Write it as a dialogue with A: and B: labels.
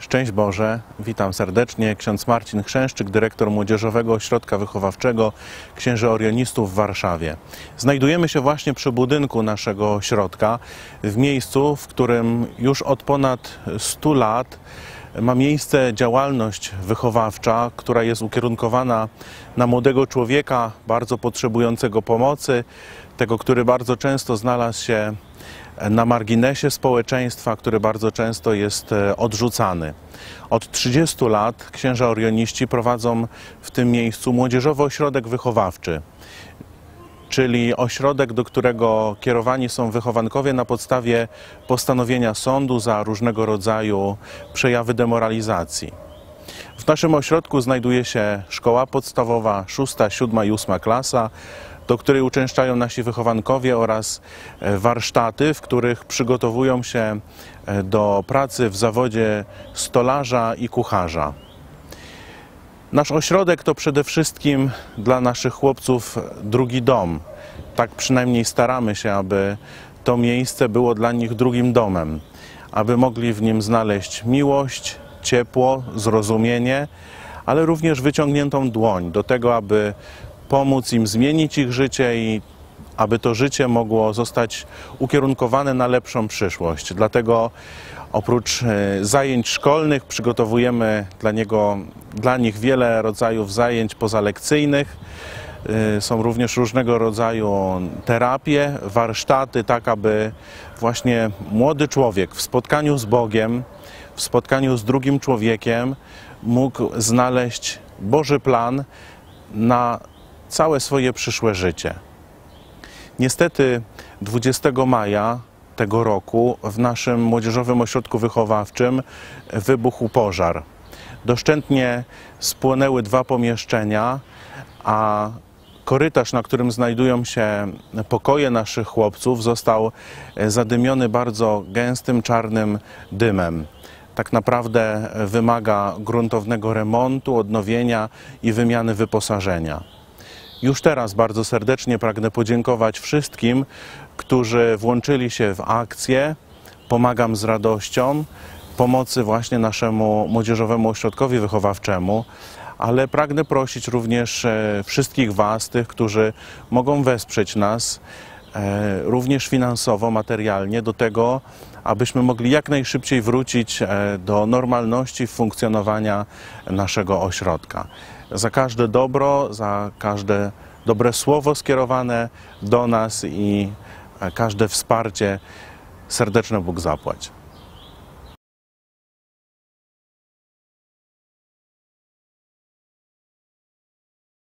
A: Szczęść Boże, witam serdecznie. Ksiądz Marcin Chrzęszczyk, dyrektor Młodzieżowego Ośrodka Wychowawczego Księży Orionistów w Warszawie. Znajdujemy się właśnie przy budynku naszego ośrodka, w miejscu, w którym już od ponad 100 lat ma miejsce działalność wychowawcza, która jest ukierunkowana na młodego człowieka bardzo potrzebującego pomocy, tego, który bardzo często znalazł się na marginesie społeczeństwa, który bardzo często jest odrzucany. Od 30 lat księża orioniści prowadzą w tym miejscu młodzieżowy ośrodek wychowawczy, czyli ośrodek, do którego kierowani są wychowankowie na podstawie postanowienia sądu za różnego rodzaju przejawy demoralizacji. W naszym ośrodku znajduje się szkoła podstawowa, 6., 7. i 8. klasa, do której uczęszczają nasi wychowankowie, oraz warsztaty, w których przygotowują się do pracy w zawodzie stolarza i kucharza. Nasz ośrodek to przede wszystkim dla naszych chłopców drugi dom. Tak przynajmniej staramy się, aby to miejsce było dla nich drugim domem, aby mogli w nim znaleźć miłość, ciepło, zrozumienie, ale również wyciągniętą dłoń do tego, aby pomóc im zmienić ich życie i aby to życie mogło zostać ukierunkowane na lepszą przyszłość. Dlatego oprócz zajęć szkolnych przygotowujemy dla nich wiele rodzajów zajęć pozalekcyjnych. Są również różnego rodzaju terapie, warsztaty, tak aby właśnie młody człowiek w spotkaniu z Bogiem, w spotkaniu z drugim człowiekiem mógł znaleźć Boży plan na całe swoje przyszłe życie. Niestety 20 maja tego roku w naszym Młodzieżowym Ośrodku Wychowawczym wybuchł pożar. Doszczętnie spłonęły 2 pomieszczenia, a korytarz, na którym znajdują się pokoje naszych chłopców, został zadymiony bardzo gęstym, czarnym dymem. Tak naprawdę wymaga gruntownego remontu, odnowienia i wymiany wyposażenia. Już teraz bardzo serdecznie pragnę podziękować wszystkim, którzy włączyli się w akcję Pomagam z radością pomocy właśnie naszemu Młodzieżowemu Ośrodkowi Wychowawczemu, ale pragnę prosić również wszystkich Was, tych, którzy mogą wesprzeć nas również finansowo, materialnie, do tego, abyśmy mogli jak najszybciej wrócić do normalności funkcjonowania naszego ośrodka. Za każde dobro, za każde dobre słowo skierowane do nas i każde wsparcie serdeczne Bóg zapłać.